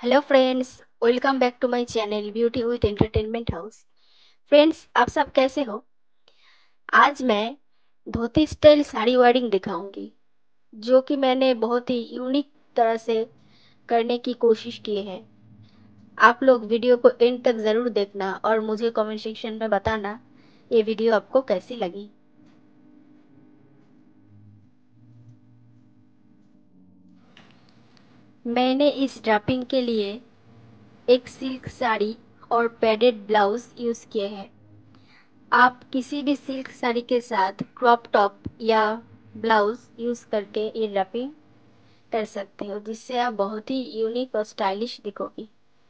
Hello friends, welcome back to my channel beauty with entertainment house. Friends, आप सब कैसे हो? आज मैं धोती स्टाइल साड़ी वार्डिंग दिखाऊंगी, जो कि मैंने बहुत ही यूनिक तरह से करने की कोशिश की है। आप लोग वीडियो को एंड तक ज़रूर देखना और मुझे कमेंट सेक्शन में बताना ये वीडियो आपको कैसी लगी। मैंने इस ड्रापिंग के लिए एक सिल्क साड़ी और पैडेड ब्लाउज यूज़ किए हैं। आप किसी भी सिल्क साड़ी के साथ क्रॉप टॉप या ब्लाउज यूज करके ये रैपिंग कर सकते हो, जिससे आप बहुत ही यूनिक और स्टाइलिश दिखोगी।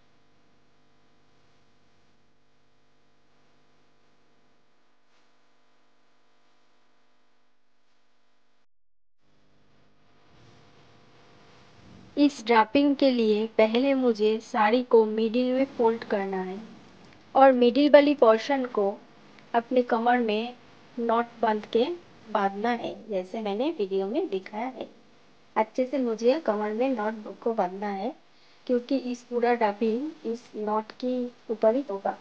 इस ड्रापिंग के लिए पहले मुझे साड़ी को मिडिल में फोल्ड करना है और मिडिल वाली पोर्शन को अपने कमर में नॉट बांध के बांधना है, जैसे मैंने वीडियो में दिखाया है। अच्छे से मुझे कमर में नॉट को बांधना है, क्योंकि इस पूरा ड्रापिंग इस नॉट के ऊपर ही होगा।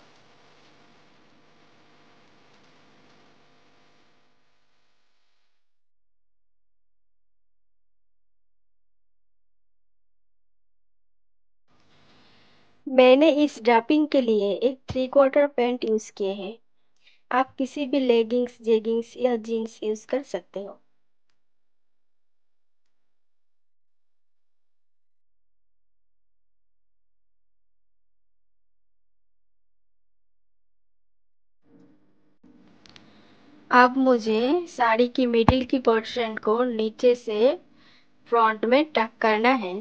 मैंने इस ड्रापिंग के लिए एक 3/4 पैंट यूज किए हैं। आप किसी भी लेगिंग्स, जेगिंग्स या जीन्स यूज कर सकते हो। अब मुझे साड़ी की मिडिल की पोर्शन को नीचे से फ्रंट में टक करना है।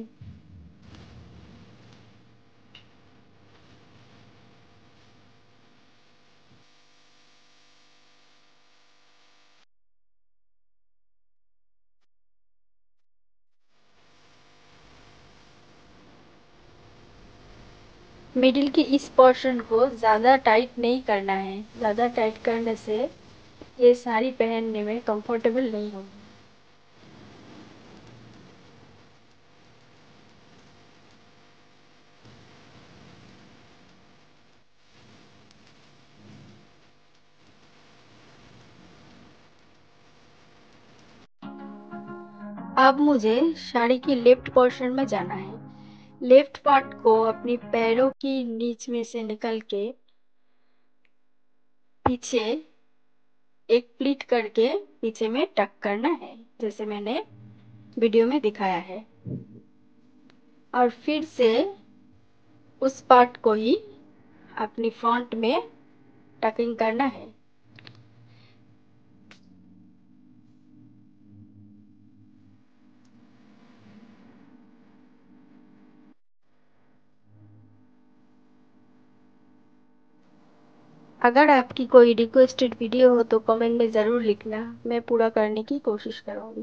मिडिल की इस पोर्शन को ज़्यादा टाइट नहीं करना है, ज़्यादा टाइट करने से ये साड़ी पहनने में कंफर्टेबल नहीं होगी। अब मुझे साड़ी की लेफ्ट पोर्शन में जाना है। लेफ्ट पार्ट को अपनी पैरों की नीच में से निकल के पीछे एक प्लीट करके पीछे में टक करना है, जैसे मैंने वीडियो में दिखाया है। और फिर से उस पार्ट को ही अपनी फ्रंट में टकिंग करना है। अगर आपकी कोई रिक्वेस्टेड वीडियो हो तो कमेंट में ज़रूर लिखना, मैं पूरा करने की कोशिश करूँगी।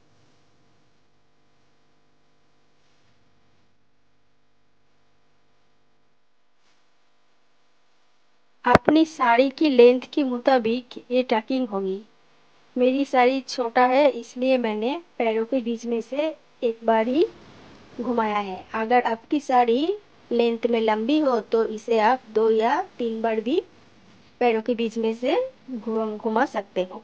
अपनी साड़ी की लेंथ के मुताबिक ये टकिंग होगी। मेरी साड़ी छोटा है, इसलिए मैंने पैरों के बीच में से एक बार ही घुमाया है। अगर आपकी साड़ी लेंथ में लंबी हो तो इसे आप 2 या 3 बार भी पैरों के बीच में से घुमा सकते हो।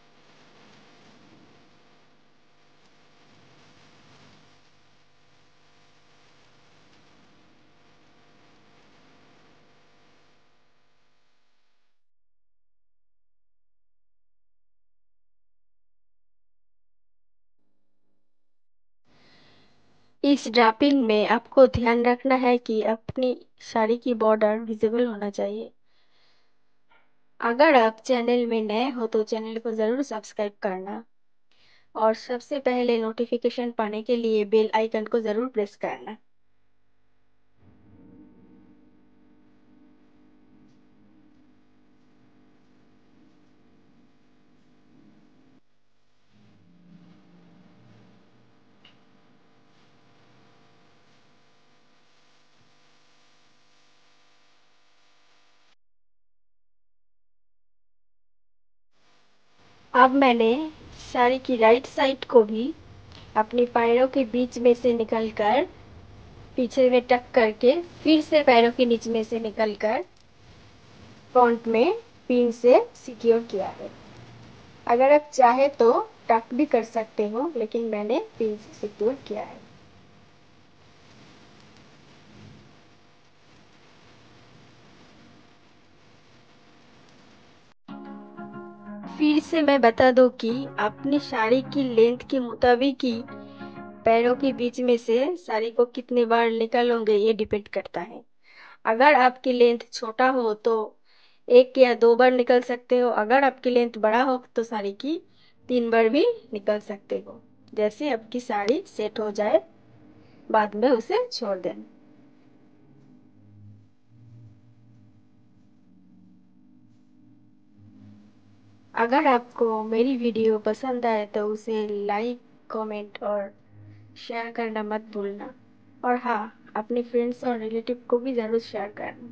इस ड्रापिंग में आपको ध्यान रखना है कि अपनी साड़ी की बॉर्डर विजिबल होना चाहिए। अगर आप चैनल में नए हो तो चैनल को ज़रूर सब्सक्राइब करना और सबसे पहले नोटिफिकेशन पाने के लिए बेल आइकन को ज़रूर प्रेस करना। अब मैंने साड़ी की राइट साइड को भी अपनी पैरों के बीच में से निकलकर पीछे में टक करके फिर से पैरों के नीचे में से निकलकर फ्रंट में पिन से सिक्योर किया है। अगर आप चाहे तो टक भी कर सकते हो, लेकिन मैंने पिन से सिक्योर किया है। फिर से मैं बता दूं कि अपनी साड़ी की लेंथ के मुताबिक ही पैरों के बीच में से साड़ी को कितने बार निकालोगे ये डिपेंड करता है। अगर आपकी लेंथ छोटा हो तो 1 या 2 बार निकल सकते हो। अगर आपकी लेंथ बड़ा हो तो साड़ी की 3 बार भी निकल सकते हो। जैसे आपकी साड़ी सेट हो जाए, बाद में उसे छोड़ देना। अगर आपको मेरी वीडियो पसंद आए तो उसे लाइक, कमेंट और शेयर करना मत भूलना। और हाँ, अपने फ्रेंड्स और रिलेटिव को भी ज़रूर शेयर करना।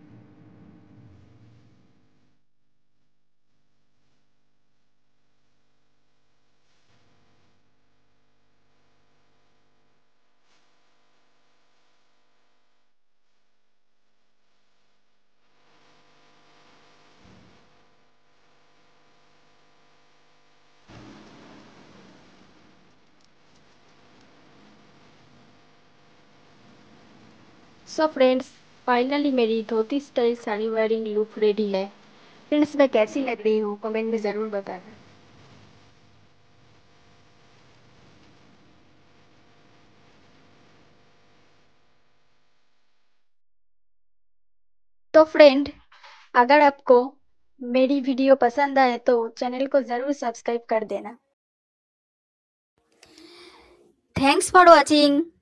सो फ्रेंड्स, फाइनली मेरी dhoti style sari wearing look ready है। फ्रेंड्स, मैं कैसी लग रही हूँ कमेंट में ज़रूर बताना। तो फ्रेंड, अगर आपको मेरी वीडियो पसंद आए तो चैनल को ज़रूर सब्सक्राइब कर देना। Thanks for watching.